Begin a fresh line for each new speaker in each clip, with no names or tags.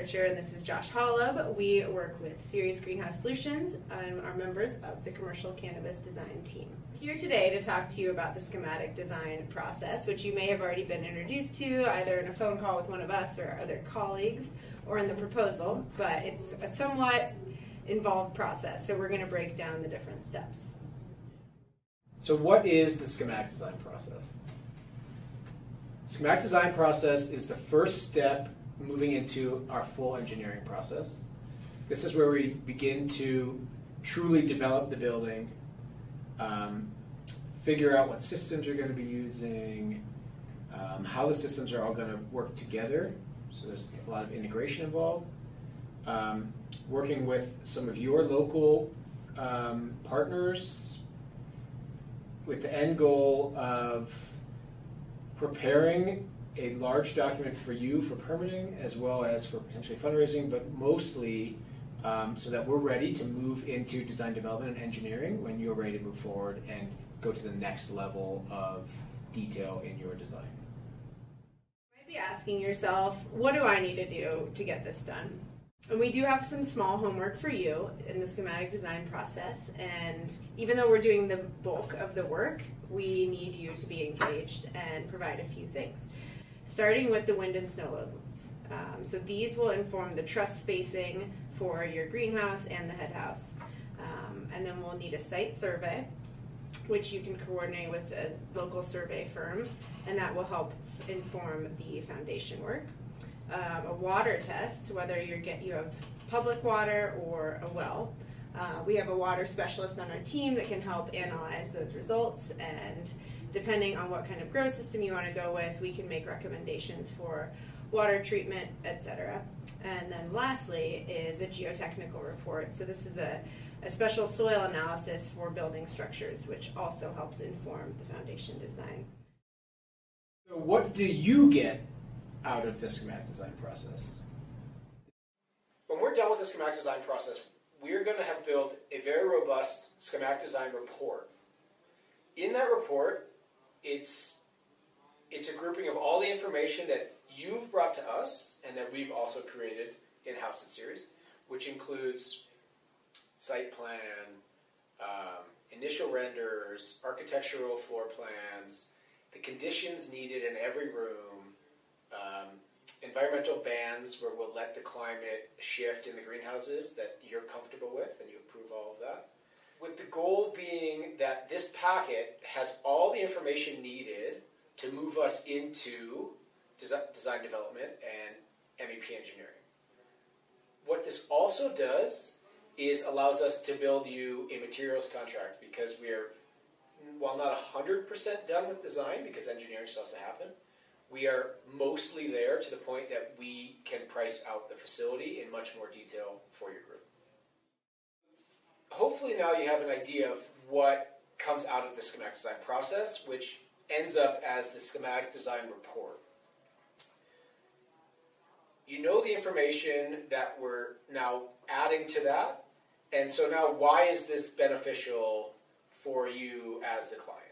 Kaercher, and this is Josh Holleb. We work with Ceres Greenhouse Solutions and are members of the commercial cannabis design team. Here today to talk to you about the schematic design process, which you may have already been introduced to either in a phone call with one of us or other colleagues or in the proposal, but it's a somewhat involved process, so we're going to break down the different steps.
So what is the schematic design process? The schematic design process is the first step moving into our full engineering process. This is where we begin to truly develop the building, figure out what systems you're going to be using, how the systems are all going to work together. So there's a lot of integration involved. Working with some of your local partners with the end goal of preparing a large document for you for permitting as well as for potentially fundraising, but mostly so that we're ready to move into design development and engineering when you're ready to move forward and go to the next level of detail in your design.
You might be asking yourself, what do I need to do to get this done? And we do have some small homework for you in the schematic design process, and even though we're doing the bulk of the work, we need you to be engaged and provide a few things. Starting with the wind and snow loads. So these will inform the truss spacing for your greenhouse and the headhouse. And then we'll need a site survey, which you can coordinate with a local survey firm, and that will help inform the foundation work. A water test, whether you have public water or a well. We have a water specialist on our team that can help analyze those results, and depending on what kind of grow system you want to go with, we can make recommendations for water treatment, etc. And then lastly is a geotechnical report. So this is a special soil analysis for building structures, which also helps inform the foundation design.
So what do you get out of the schematic design process? When we're done with the schematic design process, we're going to have built a very robust schematic design report. In that report, it's a grouping of all the information that you've brought to us and that we've also created in-house at Ceres, which includes site plan, initial renders, architectural floor plans, the conditions needed in every room, environmental bands where we'll let the climate shift in the greenhouses that you're comfortable with and you approve all of that. With the goal being that this packet has all the information needed to move us into design development and MEP engineering. What this also does is allows us to build you a materials contract, because we are, while not 100% done with design, because engineering still has to happen, we are mostly there to the point that we can price out the facility in much more detail for your group. Hopefully now you have an idea of what comes out of the schematic design process, which ends up as the schematic design report. You know the information that we're now adding to that, and so now why is this beneficial for you as the client?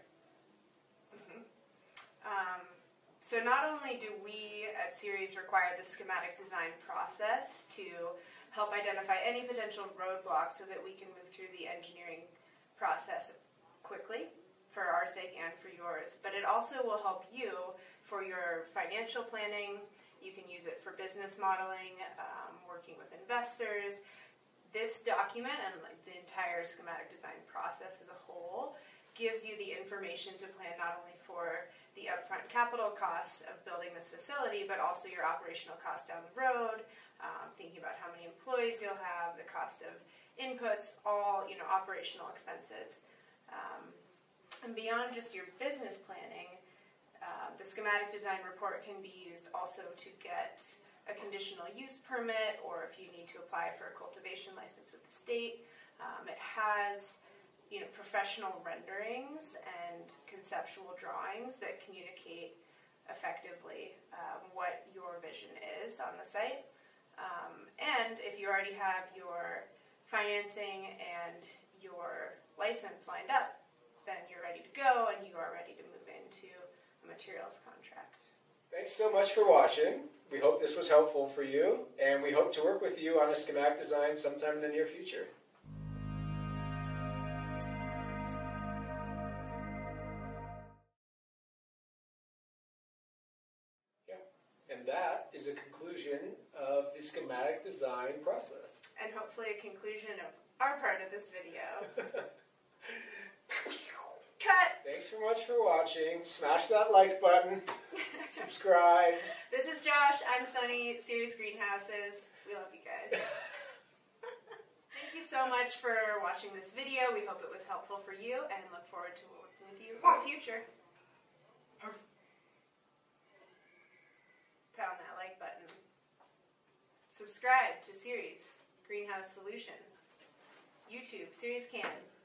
So not only do we at Ceres require the schematic design process to help identify any potential roadblocks so that we can move through the engineering process quickly for our sake and for yours, but it also will help you for your financial planning. You can use it for business modeling, working with investors. This document and the entire schematic design process as a whole gives you the information to plan not only for the upfront capital costs of building this facility, but also your operational costs down the road, thinking about how many employees you'll have, the cost of inputs, all operational expenses. And beyond just your business planning, the schematic design report can be used also to get a conditional use permit, or if you need to apply for a cultivation license with the state. It has professional renderings and conceptual drawings that communicate effectively what your vision is on the site. And if you already have your financing and your license lined up, then you're ready to go and you are ready to move into a materials contract.
Thanks so much for watching. We hope this was helpful for you, and we hope to work with you on a schematic design sometime in the near future. And that is a conclusion of the schematic design process.
And hopefully a conclusion of our part of this video. Cut!
Thanks so much for watching. Smash that like button. Subscribe.
This is Josh. I'm Sunny. Ceres Greenhouses. We love you guys. Thank you so much for watching this video. We hope it was helpful for you and look forward to working with you in the future. Pound that like button. Subscribe to Ceres Greenhouse Solutions. YouTube, Ceres Can.